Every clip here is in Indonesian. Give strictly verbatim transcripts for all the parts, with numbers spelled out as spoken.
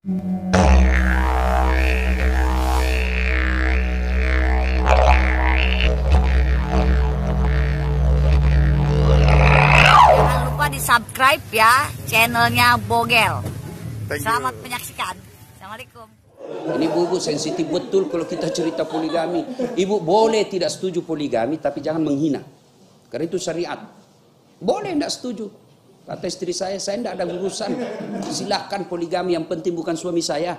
Jangan lupa di subscribe ya channelnya Bogel. Selamat menyaksikan. Assalamualaikum. Ini bu, sensitif betul kalau kita cerita poligami. Ibu boleh tidak setuju poligami, tapi jangan menghina. Karena itu syariat. Boleh tidak setuju. Kata istri saya, saya tidak ada urusan. Silahkan poligami, yang penting bukan suami saya.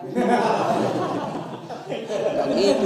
Gak gitu.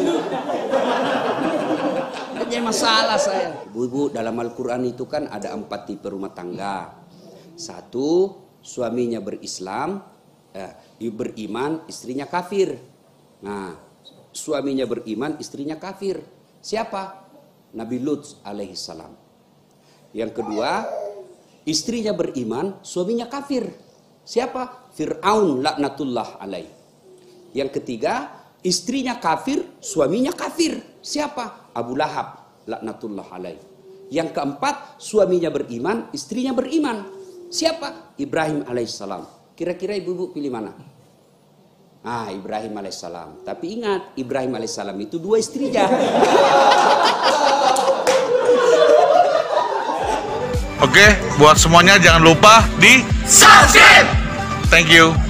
Jadi masalah saya. Ibu-ibu, dalam Al-Quran itu kan ada empat tipe rumah tangga. Satu, suaminya berislam, eh, beriman, istrinya kafir. Nah, suaminya beriman, istrinya kafir. Siapa? Nabi Lut alaihissalam. Yang kedua, istrinya beriman, suaminya kafir. Siapa? Fir'aun laknatullah alaih. Yang ketiga, istrinya kafir, suaminya kafir. Siapa? Abu Lahab laknatullah alaih. Yang keempat, suaminya beriman, istrinya beriman. Siapa? Ibrahim alaihissalam. Kira-kira ibu-ibu pilih mana? Ah, Ibrahim alaihissalam. Tapi ingat, Ibrahim alaihissalam itu dua istrinya. Oke, buat semuanya jangan lupa di subscribe. Thank you.